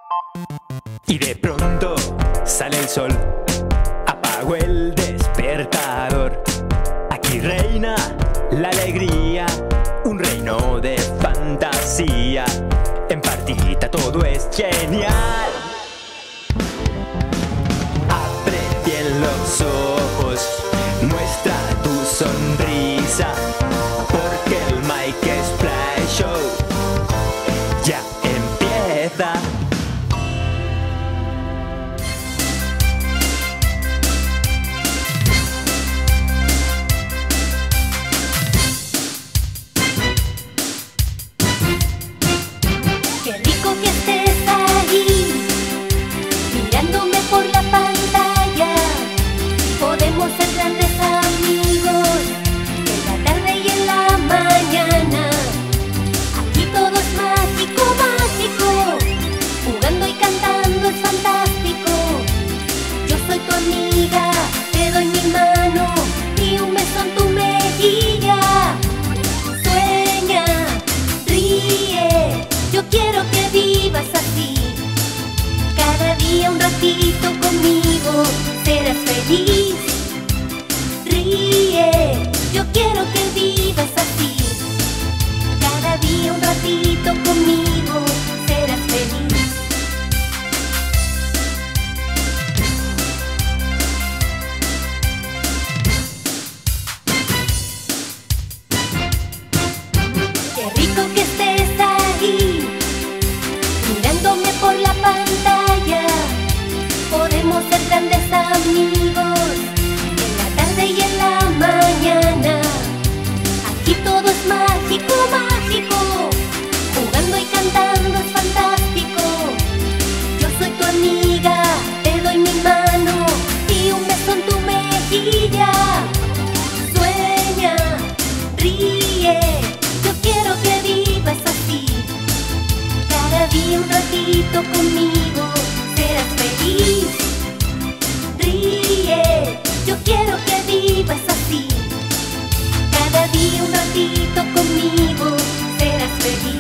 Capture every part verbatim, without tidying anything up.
Y de pronto sale el sol, apago el despertador. Aquí reina la alegría, un reino de fantasía. En partidita todo es genial. Abre bien los ojos, muestra tu sonrisa, porque el Mike Splash Show ya empieza. Qué rico que estés ahí, mirándome por la pantalla. Podemos ser grandes amigos, en la tarde y en la mañana. Aquí todo es mágico, mágico, jugando y cantando es fantástico. Yo soy tu amiga, te doy mi mano y un beso en tu mejilla. Sueña, ríe, yo quiero que vivas así. Cada día un ratito conmigo serás feliz. Ríe, yo quiero que vivas así. Cada día un ratito conmigo serás feliz. Qué rico que estés ahí, mirándome por la pantalla. Podemos ser grandes amigos, en la tarde y en la mañana. Aquí todo es mágico, mágico, jugando y cantando es fantástico. Yo soy tu amiga, te doy mi mano y un beso en tu mejilla. Sueña, ríe, yo quiero que vivas así. Cada día un ratito conmigo serás feliz. Ríe, yo quiero que vivas así. Cada día un ratito conmigo serás feliz.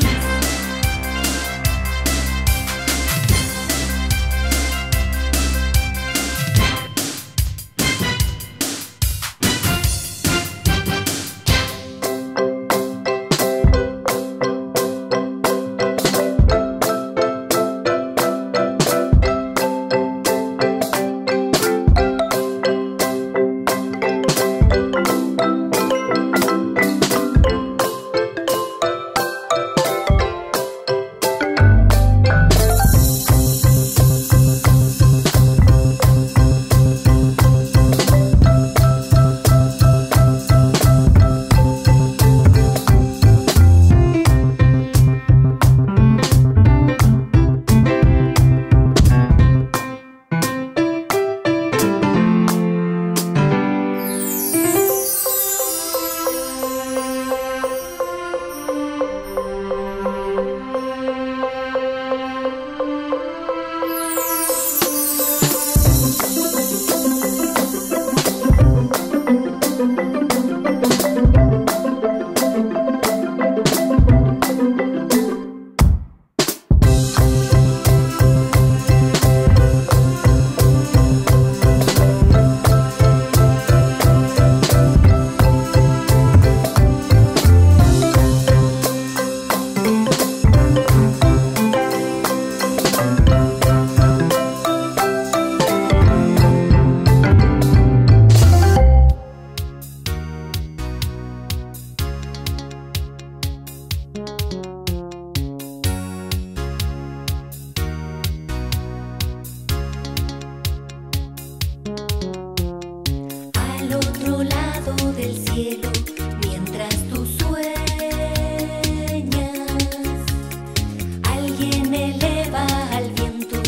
Eleva al viento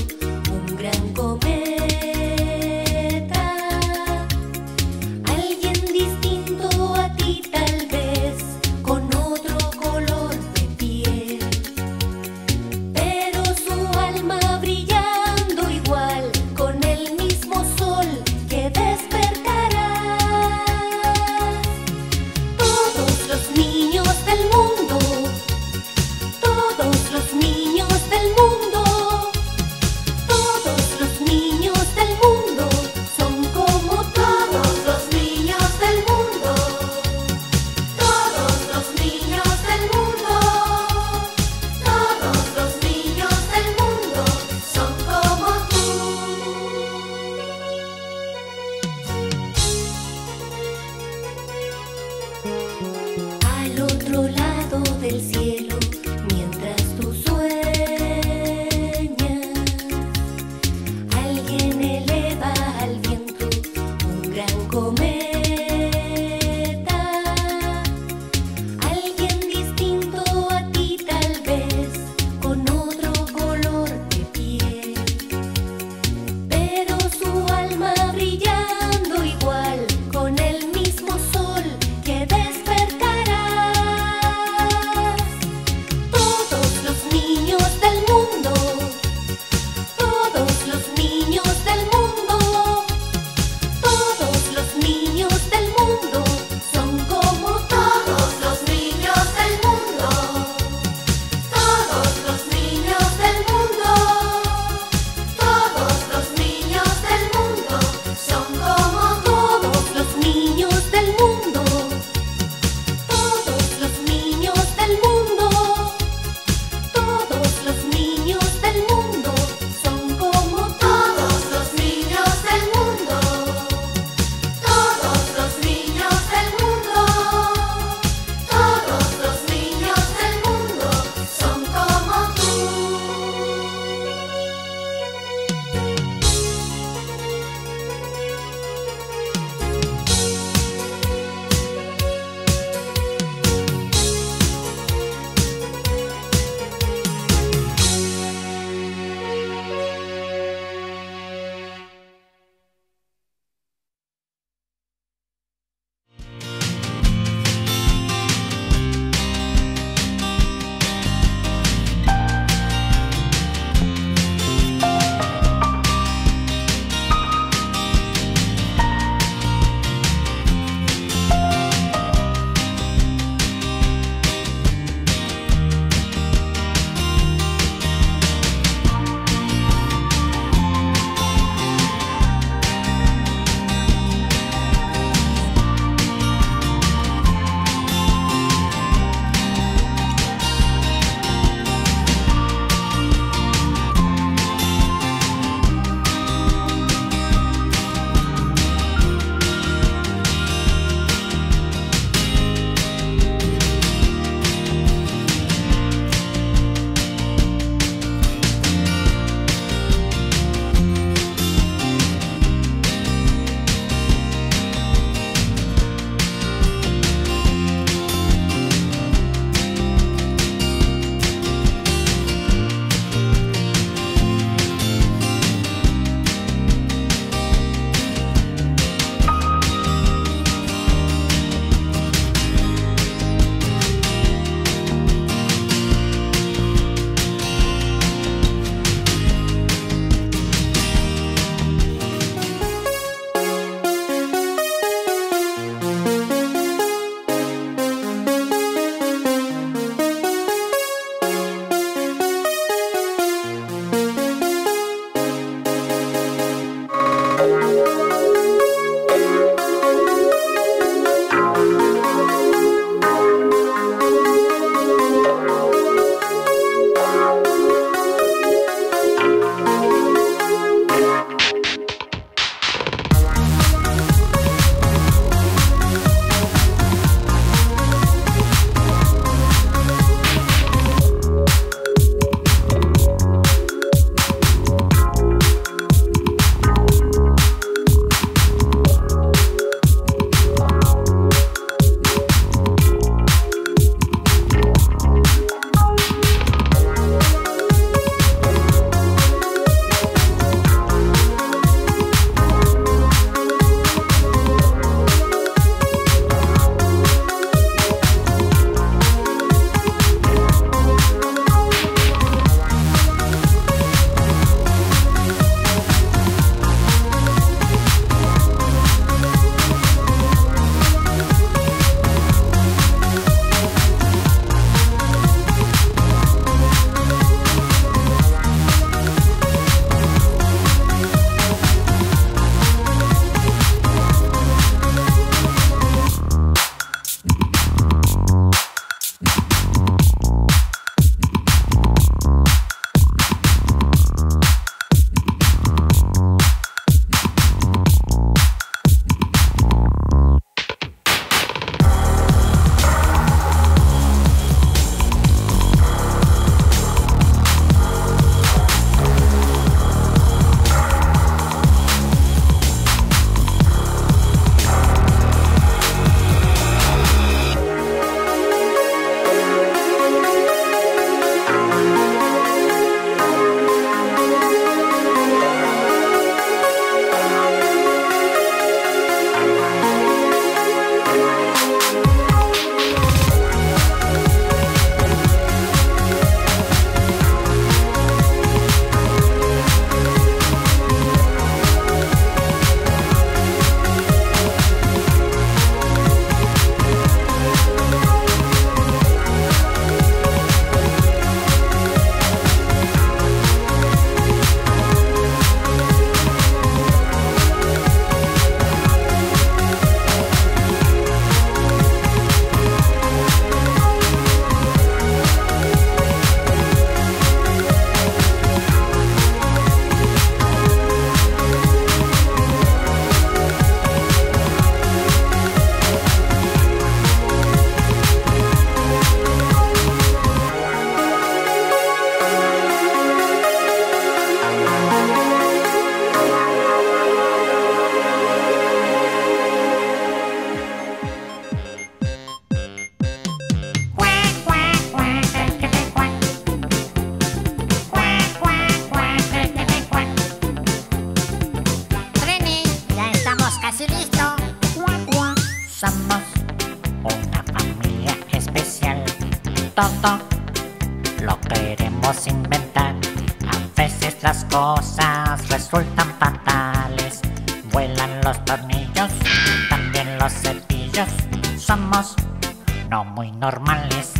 todo lo queremos inventar. A veces las cosas resultan fatales. Vuelan los tornillos, también los cepillos. Somos no muy normales.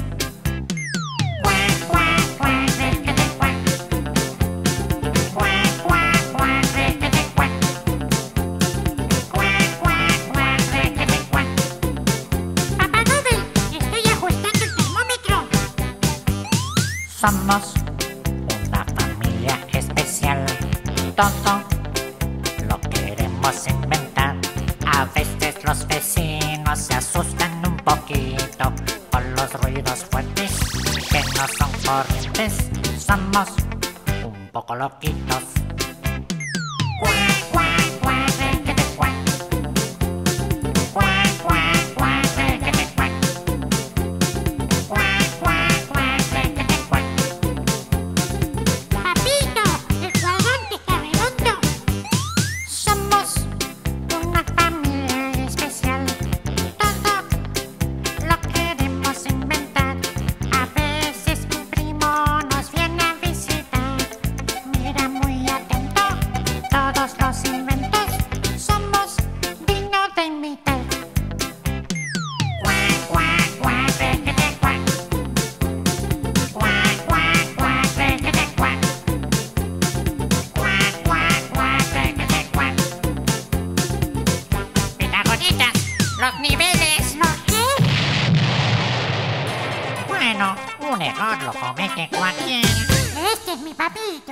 Somos una familia especial, todo lo queremos inventar. A veces los vecinos se asustan un poquito con los ruidos fuertes que no son corrientes. Somos un poco loquitos. Los niveles. ¿No qué? Bueno, un error lo comete cualquiera. Este es mi papito.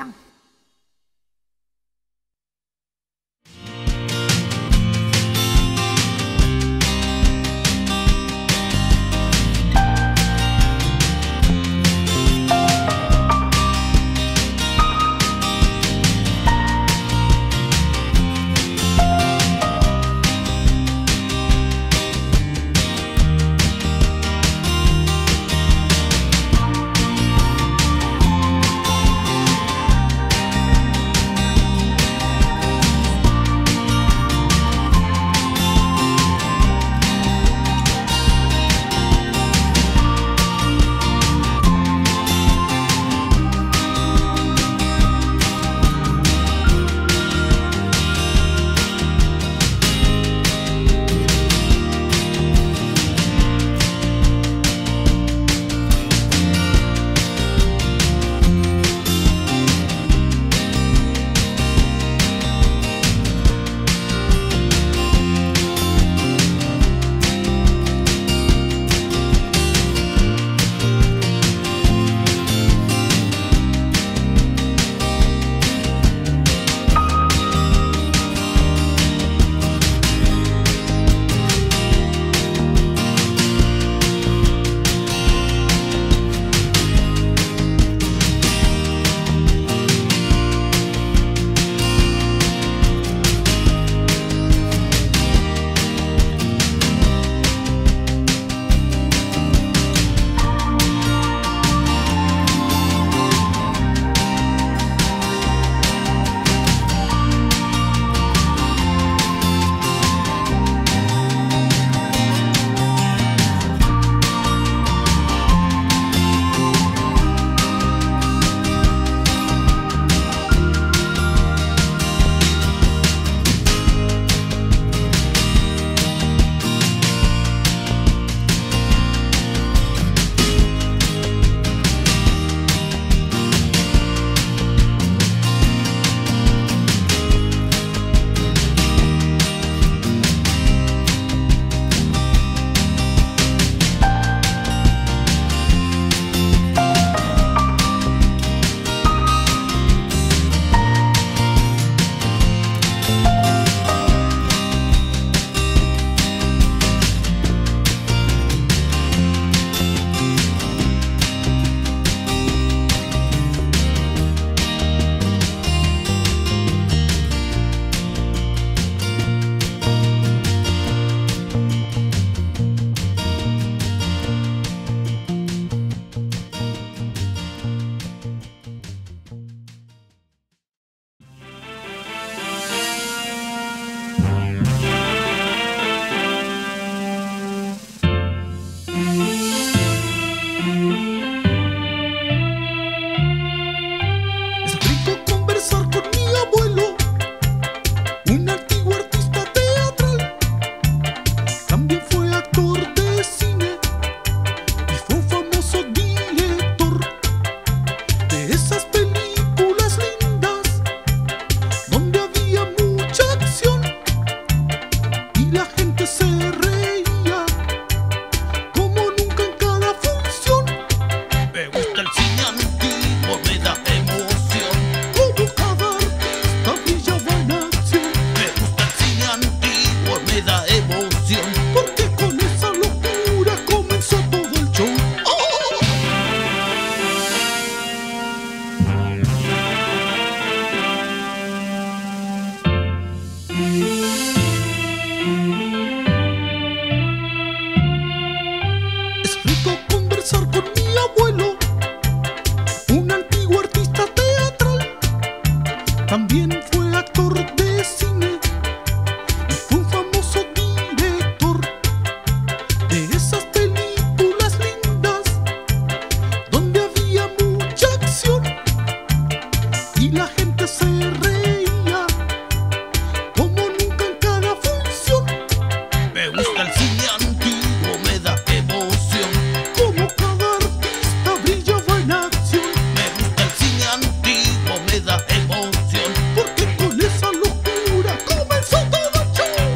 También fue actor de cine y fue un famoso director de esas películas lindas donde había mucha acción y la gente se reía como nunca en cada función. Me gusta el cine antiguo, me da emoción. Como cada artista brillaba en acción. Me gusta el cine antiguo, me da emoción. Porque con esa locura comenzó todo el show.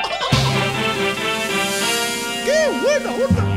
¡Qué buena onda!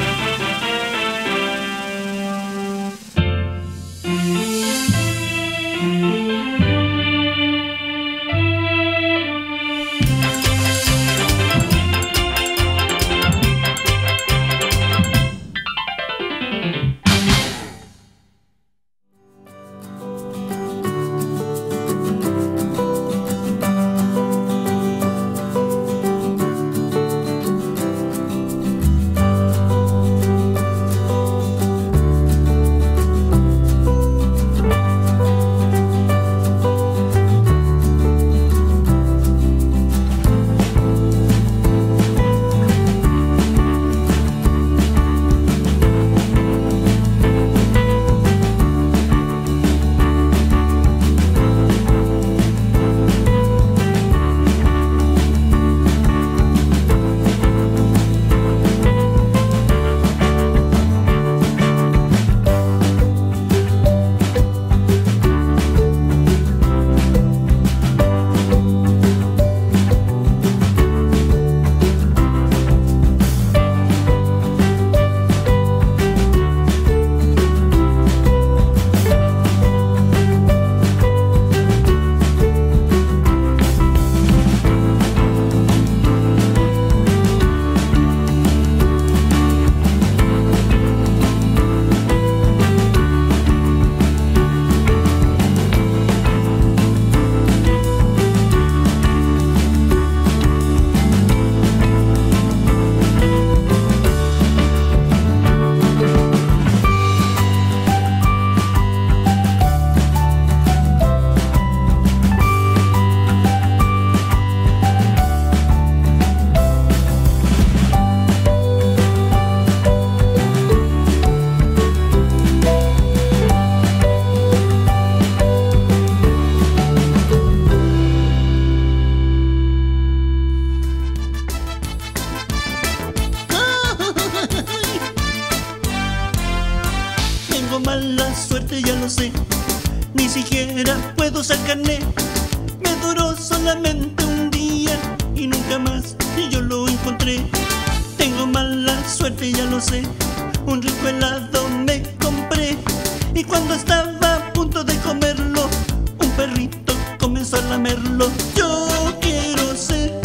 Tengo mala suerte, ya lo sé. Ni siquiera puedo sacarme. Me duró solamente un día y nunca más y yo lo encontré. Tengo mala suerte, ya lo sé. Un rico helado me compré y cuando estaba a punto de comerlo, un perrito comenzó a lamerlo. Yo quiero ser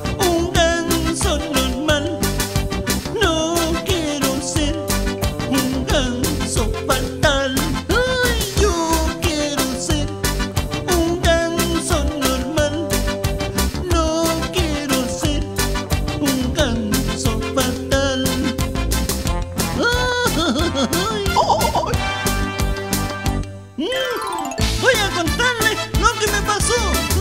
un ganso normal. No quiero ser un ganso fatal. Ay, yo quiero ser un ganso normal. No quiero ser un ganso fatal. Ay. Oh. Mm, voy a contarles lo que me pasó.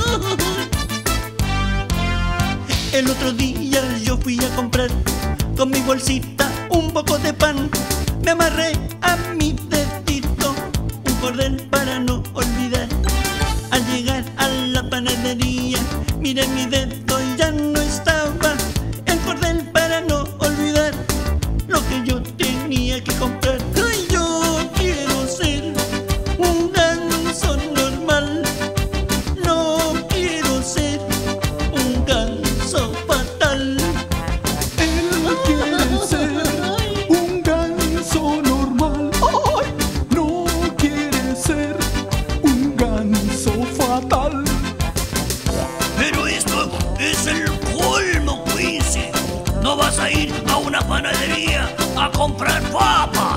El otro día yo fui a comprar con mi bolsita un poco de pan. Me amarré a mi dedito un cordel para no olvidar. Al llegar a la panadería, miré mi dedo y ya no estaba el cordel para no olvidar lo que yo tenía que comprar. Ay, yo quiero ser un ganso normal. No quiero ser un ganso fatal. Él quiere ser un ganso normal. ¡Ay! No quiere ser un ganso fatal. Pero esto es el colmo, Quincy. No vas a ir a una panadería a comprar papas.